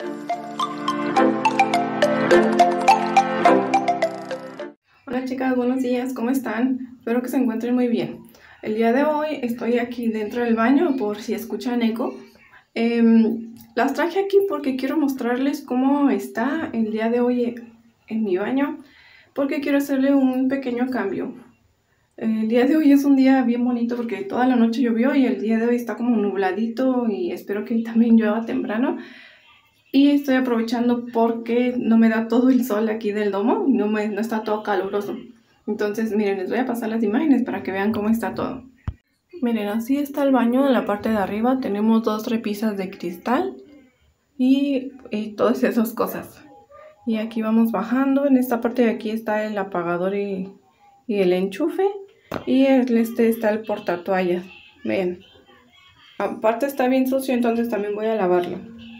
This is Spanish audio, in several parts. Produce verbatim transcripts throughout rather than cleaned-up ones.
Hola chicas, buenos días, ¿cómo están? Espero que se encuentren muy bien. El día de hoy estoy aquí dentro del baño por si escuchan eco. Eh, las traje aquí porque quiero mostrarles cómo está el día de hoy en mi baño, porque quiero hacerle un pequeño cambio. El día de hoy es un día bien bonito porque toda la noche llovió y el día de hoy está como nubladito y espero que también llueva temprano. Y estoy aprovechando porque no me da todo el sol aquí del domo, no, me, no está todo caluroso. Entonces, miren, les voy a pasar las imágenes para que vean cómo está todo. Miren, así está el baño en la parte de arriba. Tenemos dos repisas de cristal y, y todas esas cosas. Y aquí vamos bajando. En esta parte de aquí está el apagador y, y el enchufe. Y el, este está el portatoallas. Ven. Aparte está bien sucio, entonces también voy a lavarlo.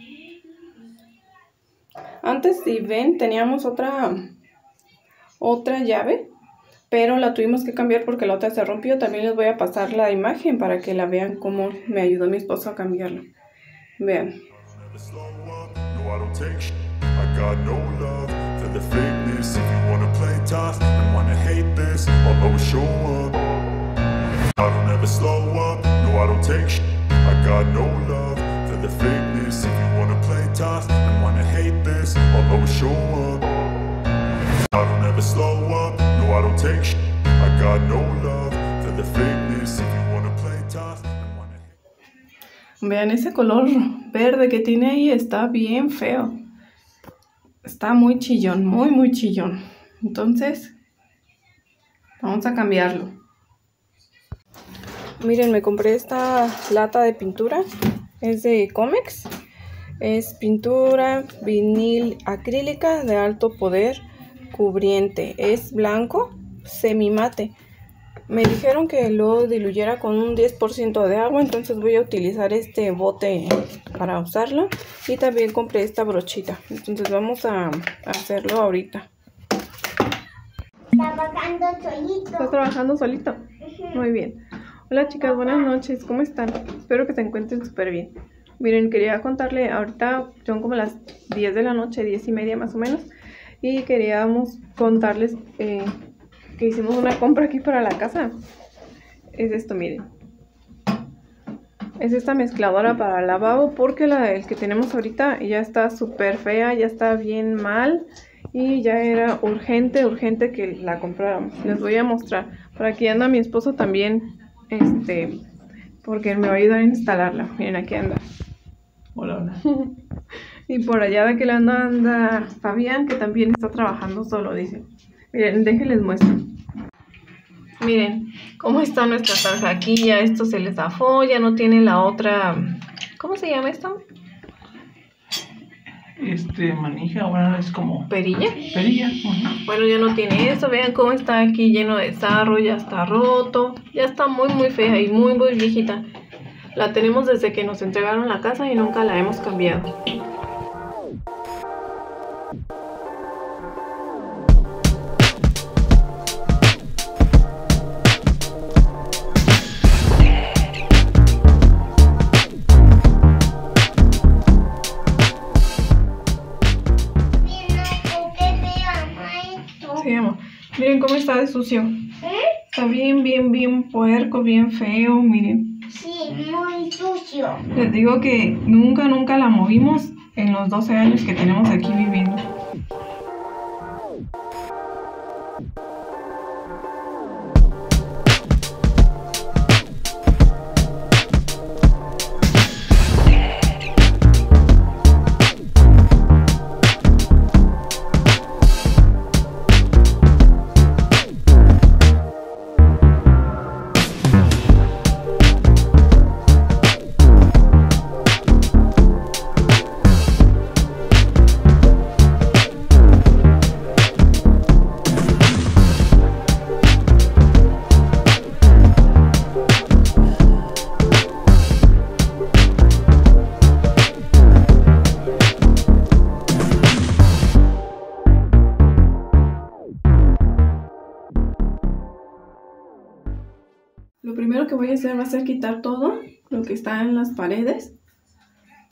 Antes, si ven, teníamos otra, otra llave, pero la tuvimos que cambiar porque la otra se rompió. También les voy a pasar la imagen para que la vean cómo me ayudó mi esposo a cambiarla. Vean. Vean ese color verde que tiene ahí, está bien feo. Está muy chillón, muy muy chillón. Entonces, vamos a cambiarlo. Miren, me compré esta lata de pintura. Es de Comex. Es pintura vinil acrílica de alto poder cubriente. Es blanco, semimate. Me dijeron que lo diluyera con un diez por ciento de agua, entonces voy a utilizar este bote para usarlo. Y también compré esta brochita, entonces vamos a hacerlo ahorita. Trabajando solito. ¿Estás trabajando solito? Uh-huh. Muy bien. Hola chicas, buenas noches, ¿cómo están? Espero que se encuentren súper bien. Miren, quería contarle, ahorita son como las diez de la noche, diez y media más o menos. Y queríamos contarles eh, que hicimos una compra aquí para la casa. Es esto, miren. Es esta mezcladora para lavabo porque la el que tenemos ahorita ya está súper fea, ya está bien mal. Y ya era urgente, urgente que la compráramos. Les voy a mostrar. Por aquí anda mi esposo también, este, porque me va a ayudar a instalarla. Miren, aquí anda. Hola, hola. Y por allá de aquel lado anda Fabián, que también está trabajando solo, dice. Miren, déjenles muestro. Miren cómo está nuestra tarja aquí. Ya esto se les zafó, ya no tiene la otra. ¿Cómo se llama esto? Este, manija, bueno, es como... ¿Perilla? Perilla. Uh-huh. Bueno, ya no tiene eso. Vean cómo está aquí lleno de sarro, ya está roto. Ya está muy, muy fea y muy, muy viejita. La tenemos desde que nos entregaron la casa y nunca la hemos cambiado. Sí, amor. Miren cómo está de sucio. ¿Eh? Está bien, bien, bien puerco, bien feo, miren. Sí, muy sucio. Les digo que nunca, nunca la movimos en los doce años que tenemos aquí viviendo. Lo primero que voy a hacer va a ser quitar todo lo que está en las paredes,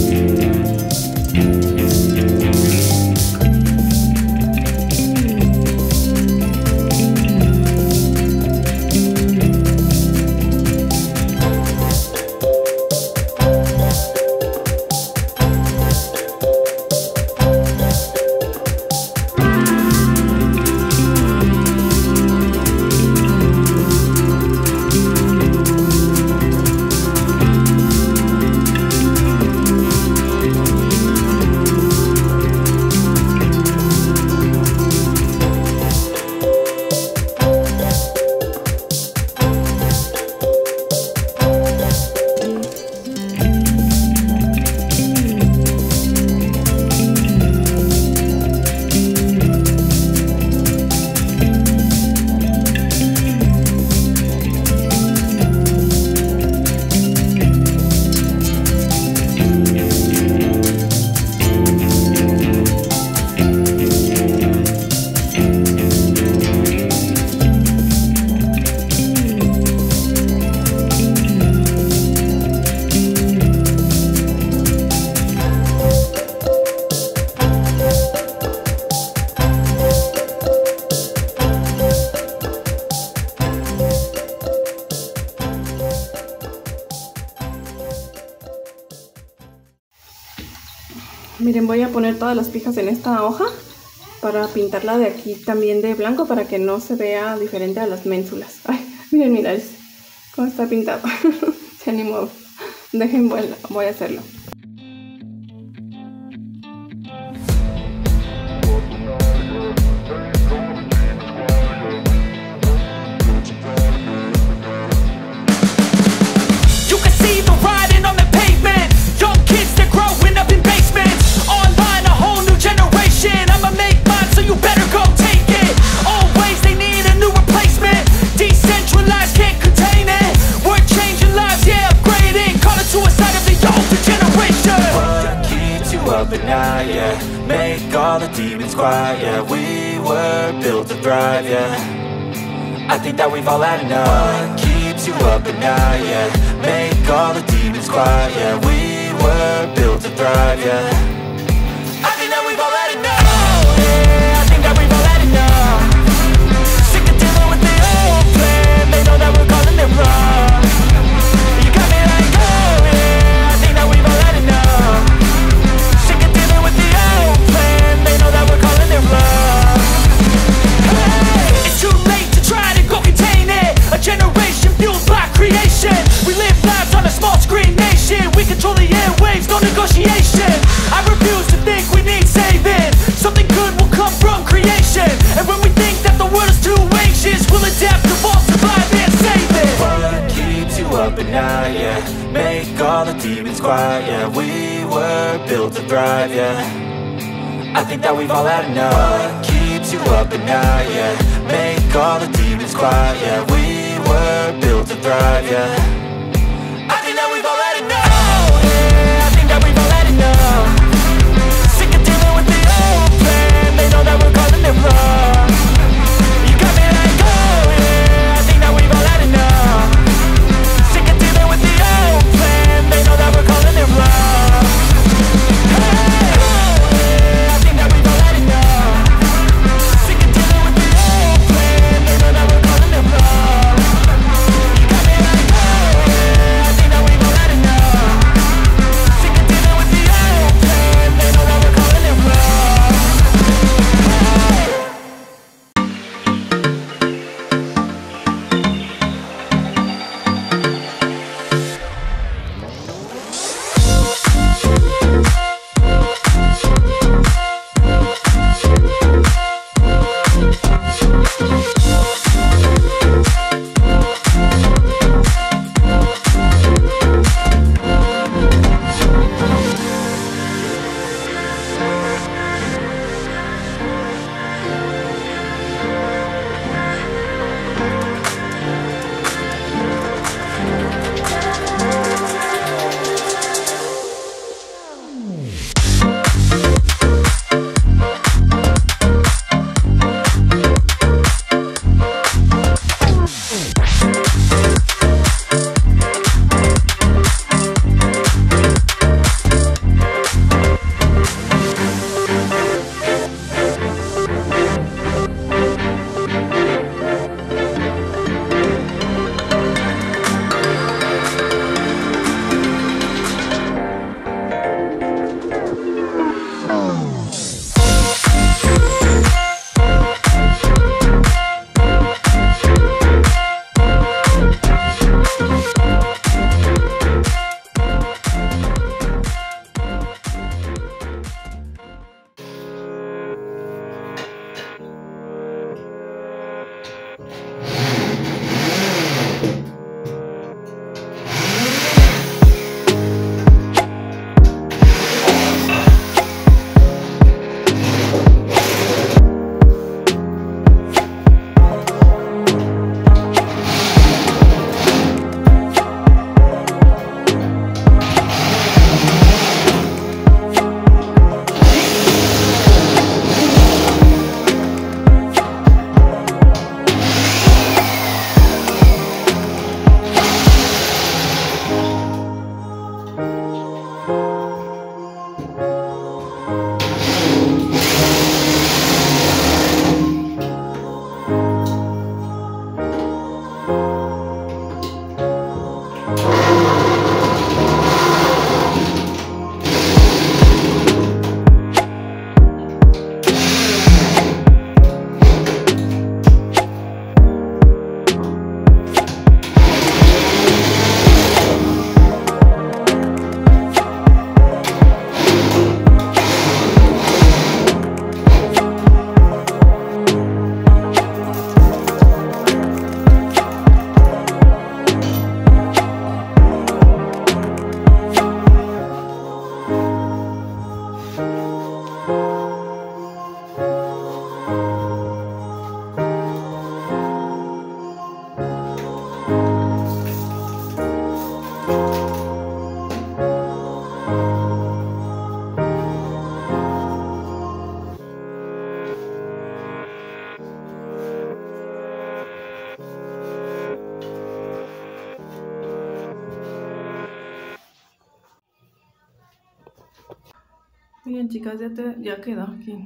Miren, voy a poner todas las pijas en esta hoja para pintarla de aquí también de blanco para que no se vea diferente a las ménsulas. Ay, miren mi nariz, cómo está pintado. Se animó. Dejen, voy a hacerlo. But now, yeah, make all the demons quiet, yeah. We were built to thrive, yeah. I think that we've all had enough. What keeps you up at night, yeah. Make all the demons quiet, yeah. We were built to thrive, yeah. I think that we've all had enough. Yeah, I think that we've all had enough. Sick of dealing with the old plan. They know that we're calling it wrong. You got me like, oh yeah, I think that we've all had enough. They know that we're calling it love. Hey, it's too late to try to go contain it. A generation fueled by creation. We live lives on a small screen nation. We control the airwaves, no negotiation. I refuse to think we need saving. Something good will come from creation. And when we think that the world is too anxious, we'll adapt, evolve, survive and save it. What keeps you up at night, yeah. Make all the demons quiet, yeah. We were built to thrive, yeah. I think that we've all had enough. What keeps you up at night, yeah. Make all the demons quiet, yeah. We were built to thrive, yeah. I think that we've all had enough. Yeah, I think that we've all had enough. Sick of dealing with the old plan. They know that we're calling it wrong. You got me like, oh yeah, I think that we've all had enough. Sick of dealing with the old plan. They know that we're calling it wrong. Miren chicas, ya, te, ya quedó aquí.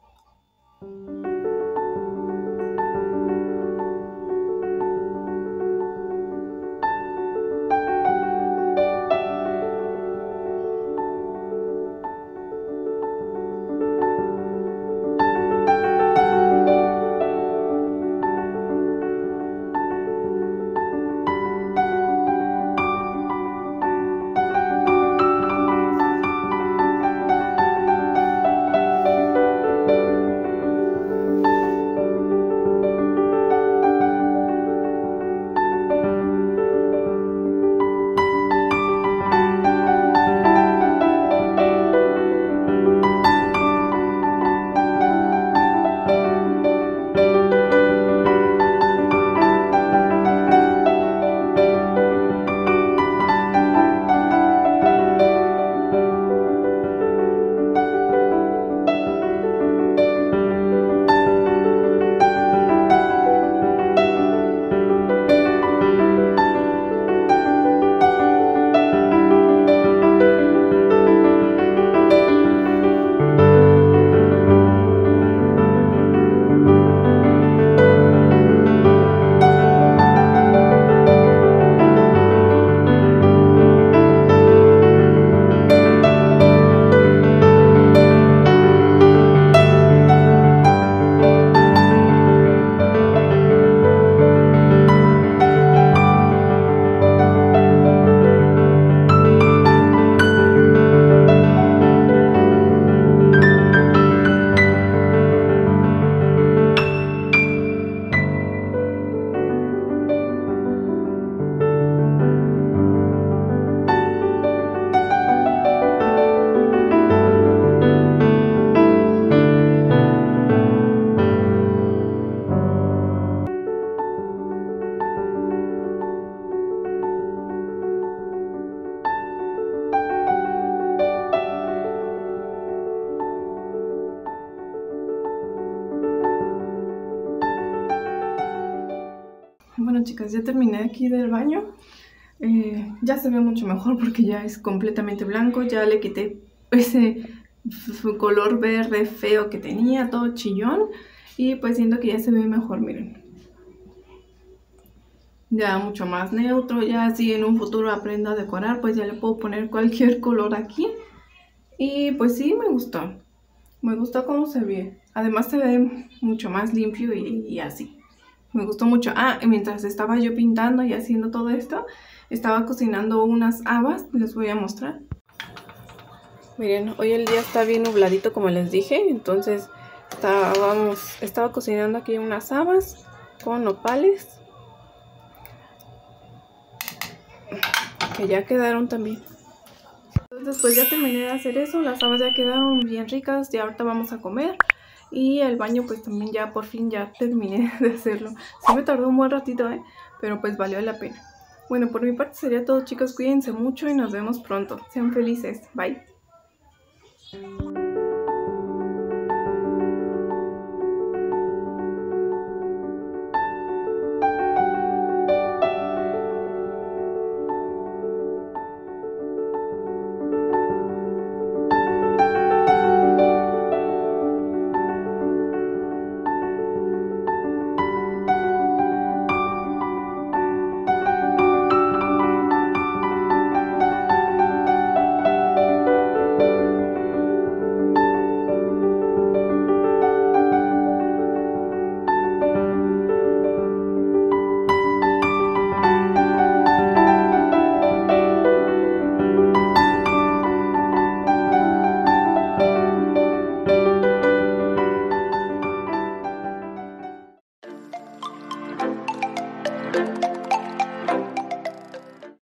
Bueno chicas, ya terminé aquí del baño. Eh, ya se ve mucho mejor porque ya es completamente blanco. Ya le quité ese color verde feo que tenía, todo chillón. Y pues siento que ya se ve mejor, miren. Ya mucho más neutro. Ya si en un futuro aprendo a decorar, pues ya le puedo poner cualquier color aquí. Y pues sí, me gustó. Me gustó cómo se ve. Además se ve mucho más limpio y, y así. Me gustó mucho. Ah, y mientras estaba yo pintando y haciendo todo esto, estaba cocinando unas habas. Les voy a mostrar. Miren, hoy el día está bien nubladito como les dije. Entonces estábamos, estaba cocinando aquí unas habas con nopales. Que ya quedaron también. Entonces pues ya terminé de hacer eso. Las habas ya quedaron bien ricas. Y ahorita vamos a comer. Y el baño pues también ya por fin ya terminé de hacerlo. Sí me tardó un buen ratito, ¿eh? Pero pues valió la pena. Bueno, por mi parte sería todo, chicos. Cuídense mucho y nos vemos pronto. Sean felices. Bye.